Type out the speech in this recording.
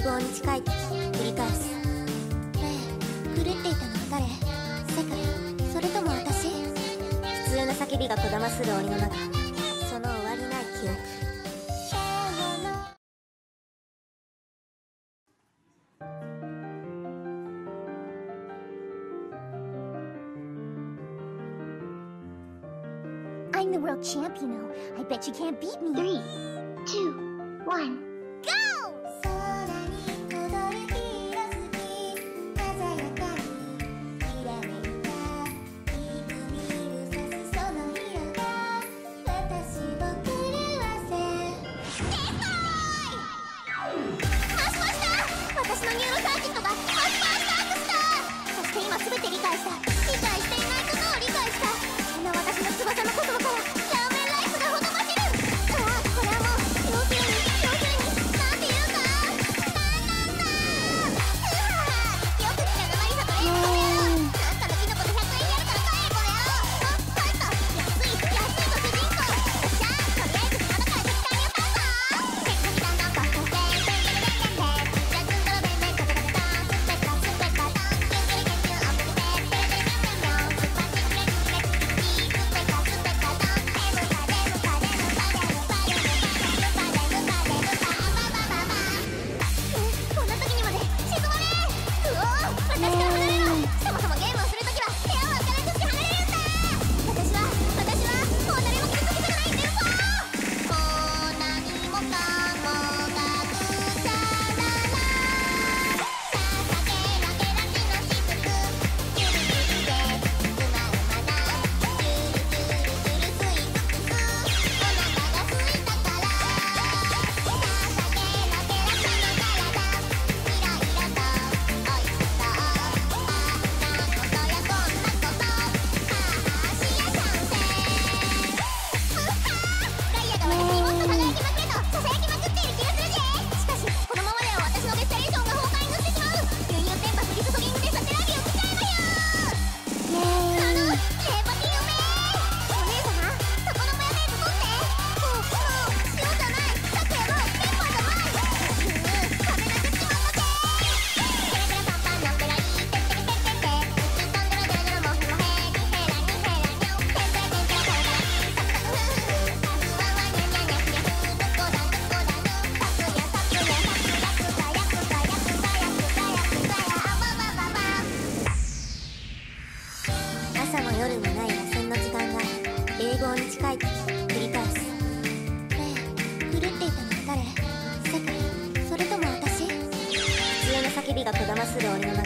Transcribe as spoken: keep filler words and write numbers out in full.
語に近いと繰り返す。ねえ、狂っていたのは誰？世界？それとも私？普通の叫びがこだまする檻の中、その終わりない記憶。 I'm the world champ, you know. I bet you can't beat me. Three, two, one, go! 私のニューロサーキットがマスパースタートした。そして今すべて理解した。理解していないことを理解した。そんな私の翼の言葉からラーメンライスがほとばしる。ああ、これはもう要するに要するになんていうかなんなんだ。うわー、よく来たなマリサとレイコの野郎。なんかのキノコでひゃくえんやるから帰れこの野郎。あ、帰った。安い安いと主人公。じゃあとりあえず窓から敵対に歌うぞ。チェックだんだんバッコンで朝も夜もない螺旋の時間が永劫に近いと繰り返す。ねえ、狂っていたのは誰？世界？それとも私？普通の叫びがこだまする檻の中、